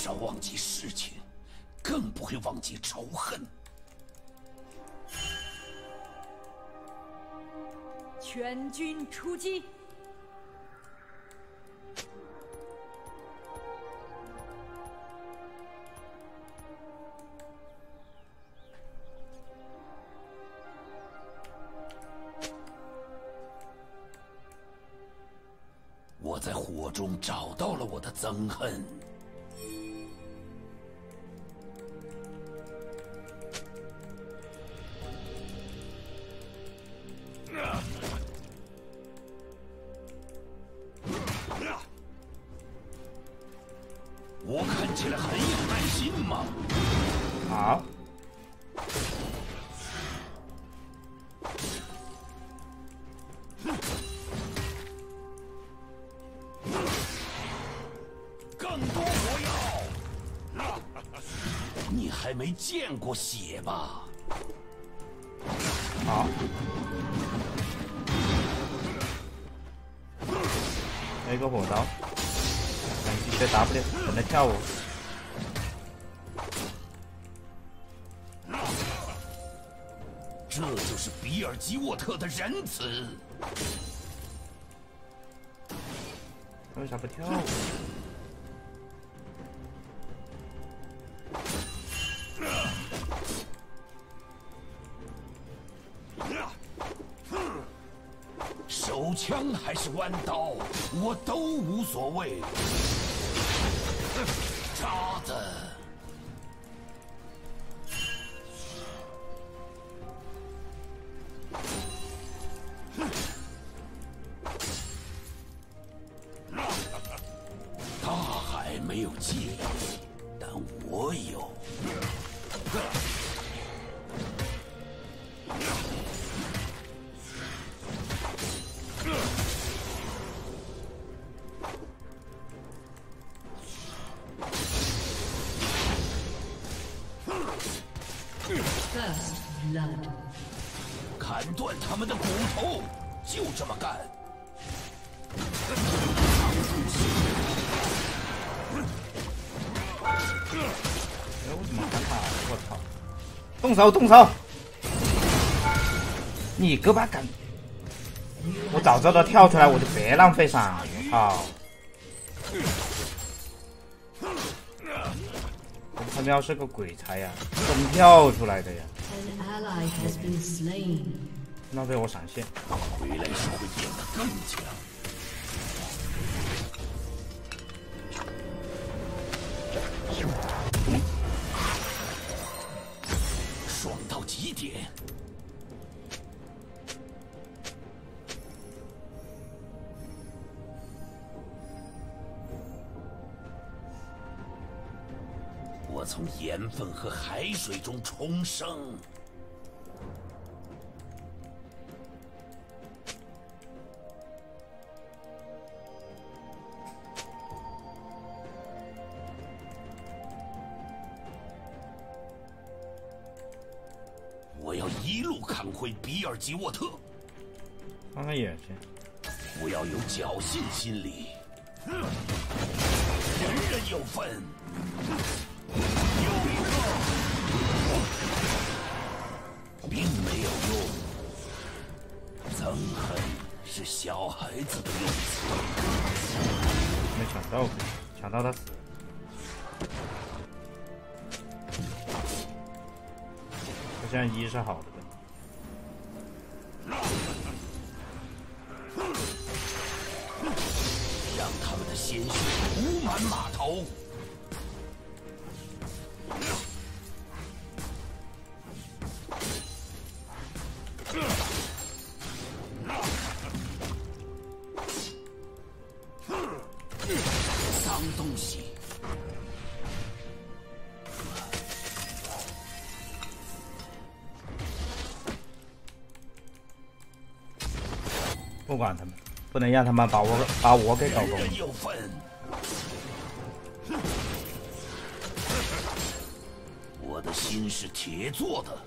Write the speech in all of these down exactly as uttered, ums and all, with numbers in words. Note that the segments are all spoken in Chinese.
少忘记事情，更不会忘记仇恨。 全军出击！ 我在火中找到了我的憎恨。 我看起来很有耐心吗？ 好。 更多火药！你还没见过血吧？ 好。还有一个火刀。 一个 W 等着跳舞， 这就是比尔吉沃特的仁慈。 他为啥不跳舞？ 手枪还是弯刀，我都无所谓。 渣子！大海没有界限，但我有。砍断他们的骨头，就这么干。 哎，我怎么害怕？我操！动手，动手！你个把杆！我早知道跳出来，我就别浪费闪。我操！他喵是个鬼才呀，怎么跳出来的呀？浪费我闪现。 回来时会变得更强。爽到极点。 我从盐分和海水中重生。我要一路砍回比尔吉沃特。 看看眼睛。 不要有侥幸心理，人人有份。 有一个，并没有用。憎恨是小孩子的用词。 没抢到，抢到他死。他现在一是好的。 让他们的鲜血涂满码头。 脏东西！ 不管他们，不能让他们把我把我给搞崩。 人人有份。我的心是铁做的。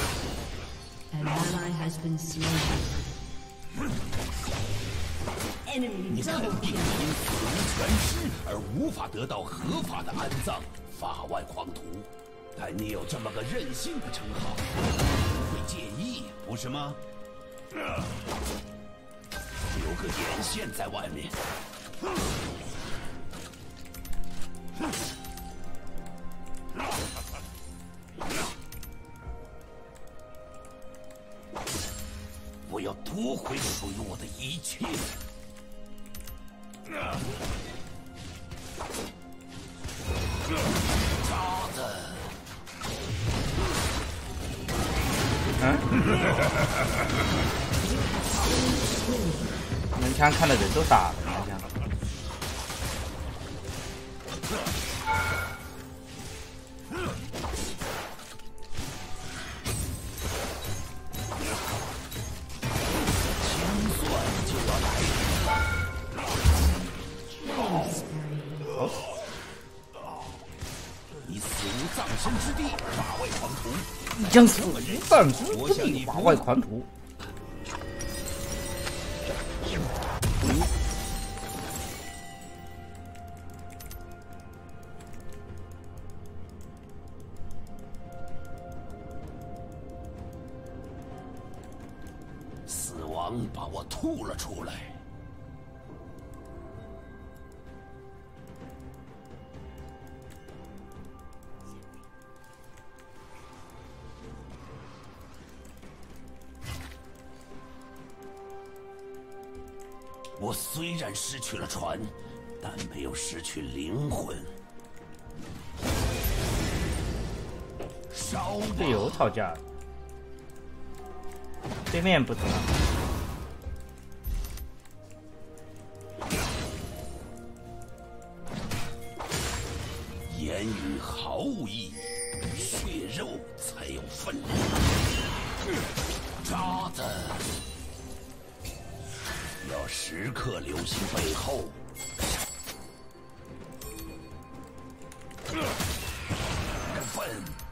An ally has been slain. 你肯定因死无全尸而无法得到合法的安葬，法外狂徒。但你有这么个任性的称号，不会介意，不是吗？留个眼线在外面。我要夺回属于我的一切。渣子。 嗯？门枪看的人都傻了，门枪。 你死无葬身之地，法外狂徒！ 你将死无葬身之地，法外狂徒！ 死亡把我吐了出来。我虽然失去了船，但没有失去灵魂。烧吧！ 队友吵架了，对面不知道。 言语毫无意义，血肉才有分量。渣子！要时刻留心背后。粪！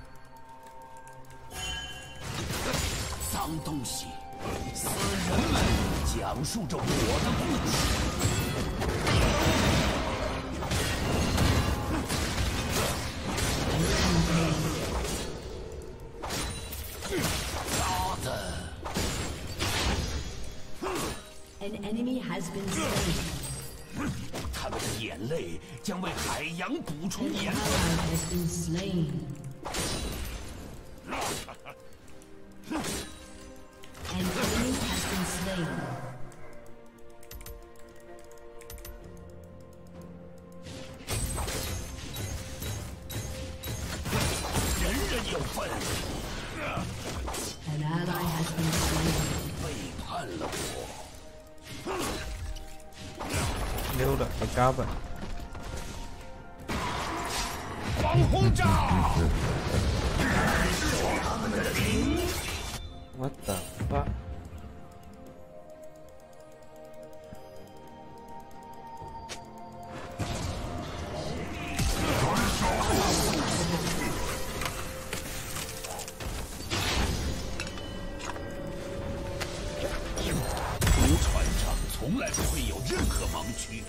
脏东西！死人们讲述着我的故事。渣子！ An enemy has been slain. 他们的眼泪将为海洋补充 An 盐 ally 分。 has been slain. An enemy has been slain. 人人有份。 An ally has been slain. 背叛了我。 溜了，回家吧。 狂轰炸！ What the fuck？ 游船上从来不会有任何盲区。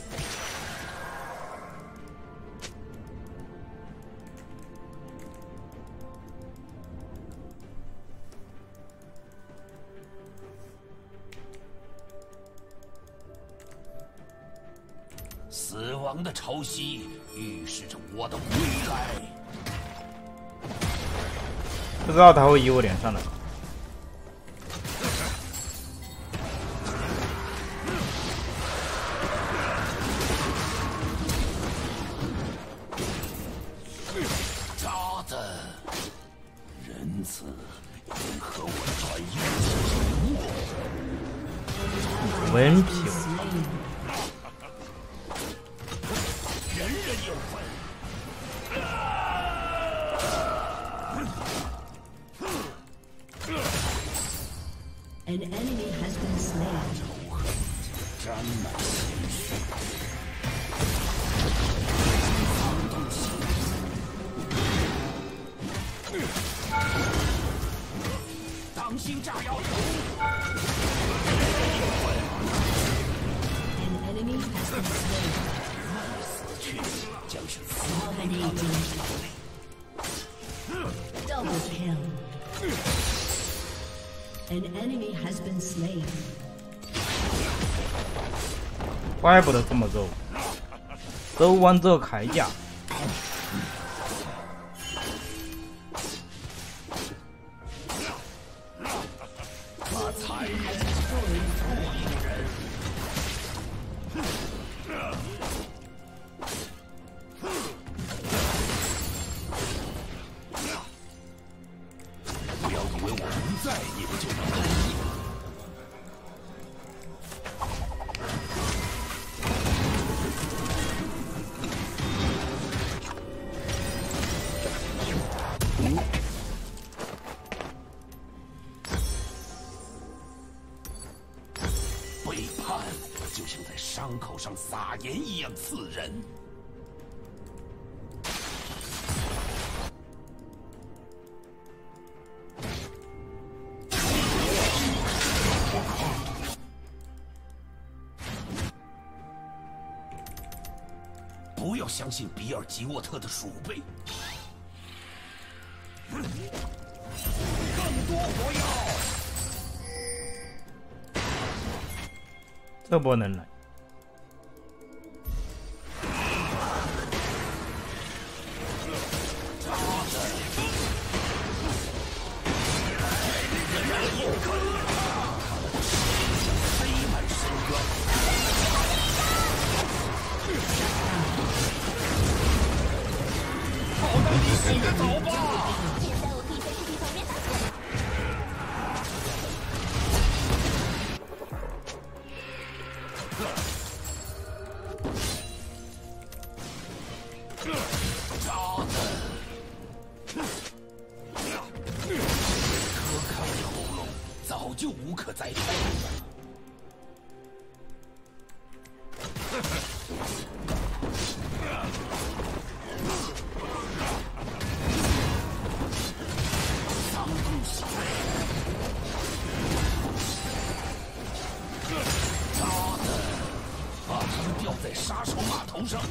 死亡的潮汐预示着我的归来。 不知道他会移我脸上的。 渣子，仁慈应和我转移沉默。 文皮。 人人有份。 An enemy has been slain. 仇恨沾满鲜血。脏东西！当心炸药桶！ An enemy has been slain. 死去将是死 Dominating. Double kill. An enemy has been slain. 怪不得这么肉，周完这铠甲。 把残忍不要以为我不在，你们就能安逸。背叛就像在伤口上撒盐一样刺人。不要相信比尔吉沃特的鼠辈。更多火药！ 这波能来。 洗个澡吧！ 现在我可以在视频旁边打字。 渣子！可看这喉咙，早就无可再生了。丧不喜，渣子，把他们吊在杀手码头上。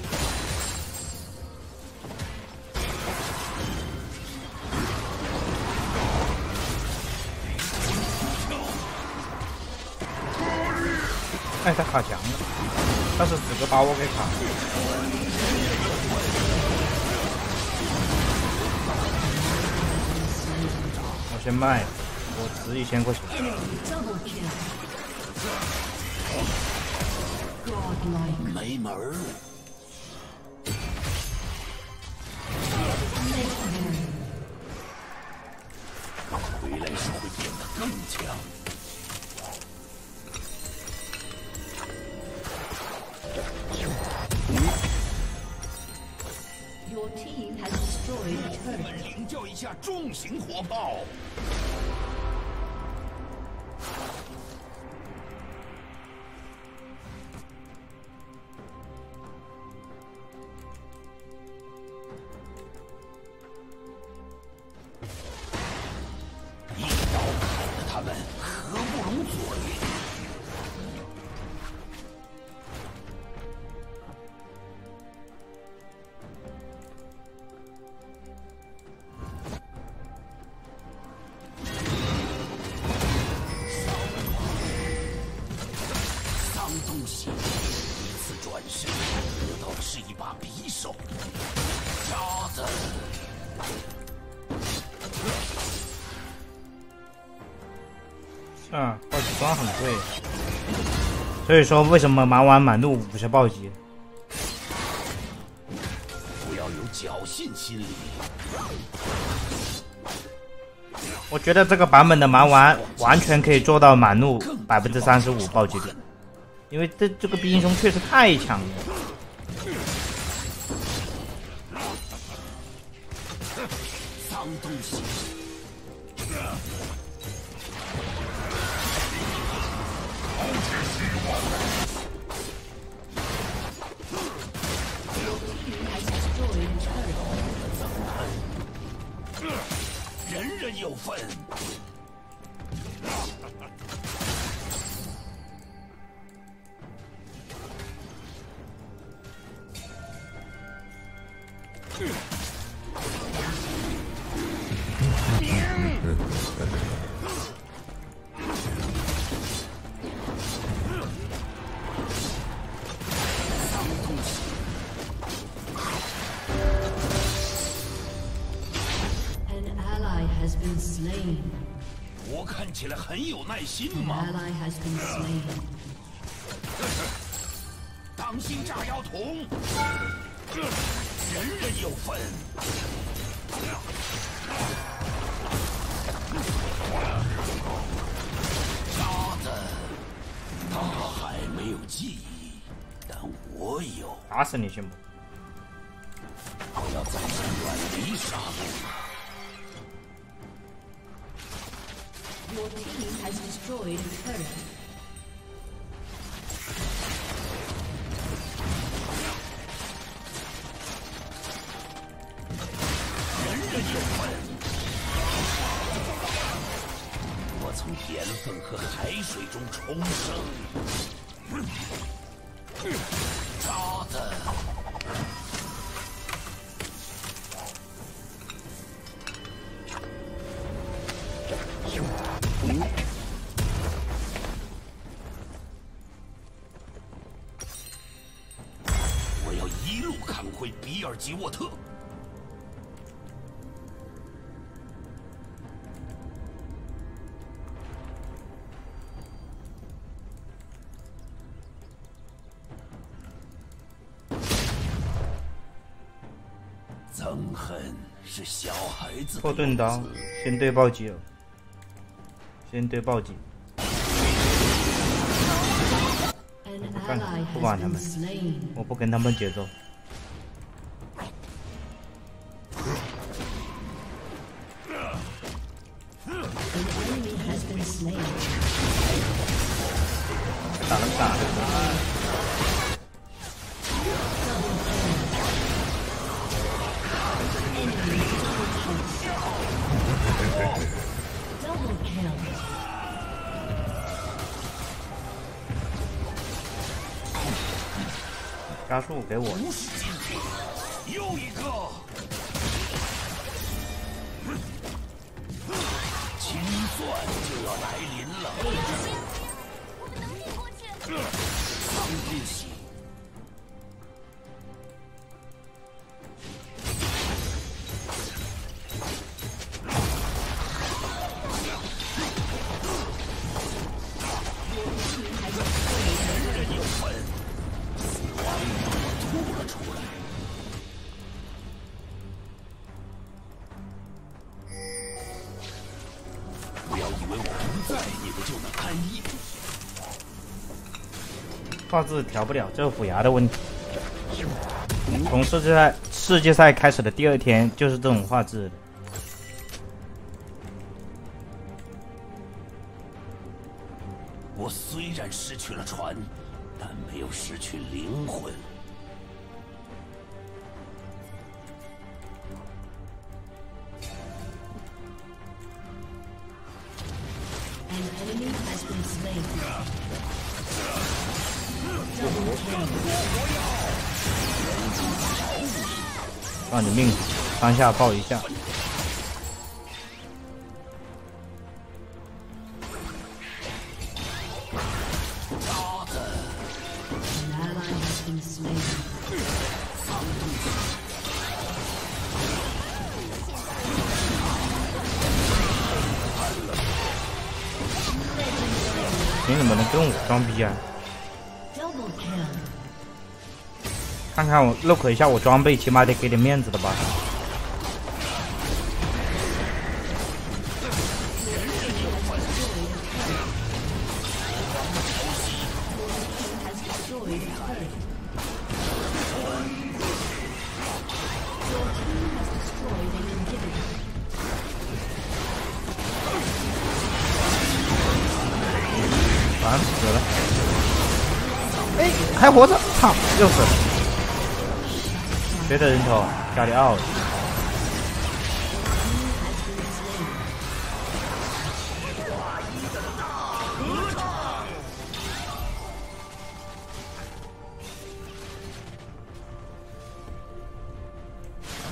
哎，他卡墙了，他是死个把我给卡了。我先卖，我值一千块钱。 Double kill. Godlike. 没门儿！回来时会变得更强。 Your team has destroyed a turret. 领教一下重型火炮。一刀砍了他们，合不拢嘴。 东西一次转身，得到的是一把匕首。渣子， 是啊，暴击装很贵，所以说为什么蛮王满怒五十暴击？ 不要有侥幸心理。 我觉得这个版本的蛮王完全可以做到满怒百分之三十五暴击率。 因为这这个兵凶确实太强了。 脏东西！人人有份。 An ally has been slain. 我看起来很有耐心 An 吗？ ally has been slain. 当心炸药桶，人人有份。傻子，他还没有记忆，但我有。 打死你行不？ 我要再次远离杀戮。 Your team has destroyed a turret. 人人有份。我从盐分和海水中重生。渣子。 我要一路砍回比尔吉沃特。憎恨是小孩子的破盾刀，先对暴击了，先对暴击。 An 看 ally 不 has 管他 been 们， slain. 我不跟他们节奏。 An enemy has been slain. 打了打了。 Double kill. 加速给我。 不是今天，又一个。清算就要来临了。 我们能挺过去。 桑杜西。人人有份。 吐了出来。不要以为我不在，你们就能安逸。 画质调不了，这是虎牙的问题。从世界赛世界赛开始的第二天就是这种画质的。 我虽然失去了船，但没有失去灵魂。 An enemy has been slain. Double kill. 让你命当下报一下。 An ally has been slain. 你怎么能跟我装逼啊？ Double kill. 看看我 look 一下我装备，起码得给点面子的吧。 Has destroyed a turret. Your team has destroyed an inhibitor. 完死了。哎，还活着，操，又死了。别的人头，加里奥。 An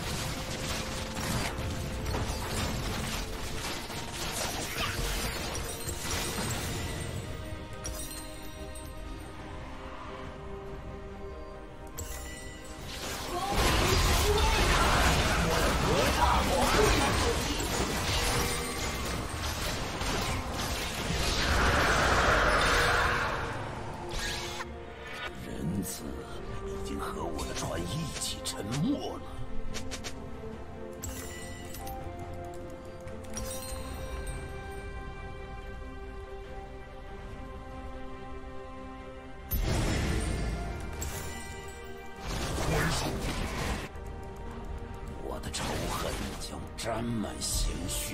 的仇恨将沾满鲜血，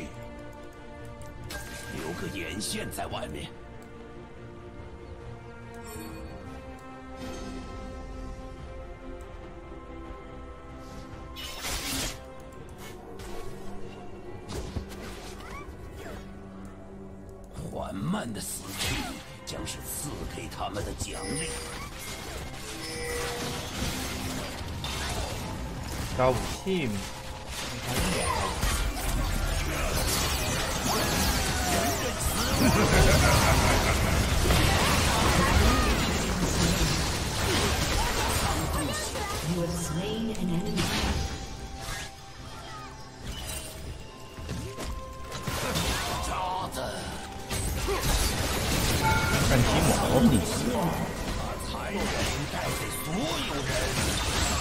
留个眼线在外面。缓慢的死去将是赐给他们的奖励。 高武器， You have slain an enemy. 渣子， 看鸡毛你！ 把残忍带给所有人。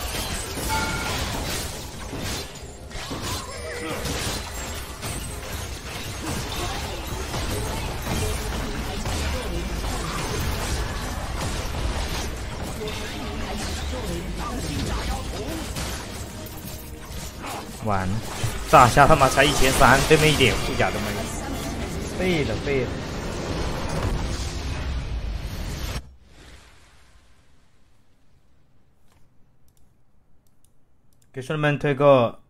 完，炸虾他妈才一千三，对面一点护甲都没有，废了废了。给兄弟们推个